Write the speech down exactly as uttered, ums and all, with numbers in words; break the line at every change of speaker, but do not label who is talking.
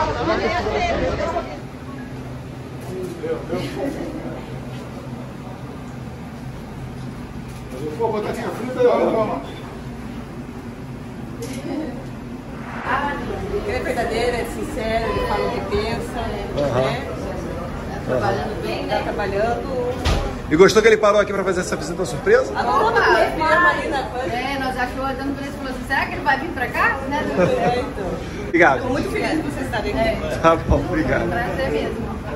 Pô, batatinha frita aí, ó.
Ele é verdadeiro, é sincero, ele fala o que pensa,
Uhum.
né? Tá trabalhando bem, né? Tá trabalhando.
E gostou que ele parou aqui pra fazer essa visita surpresa?
Adorou, nós viemos ali na coisa.
É, nós achou a dona Vanessa falou assim, será que ele vai vir pra cá? Né?
É, então.
Obrigado.
Tô muito feliz de vocês estarem aqui.
Tá bom, obrigado.
Prazer mesmo.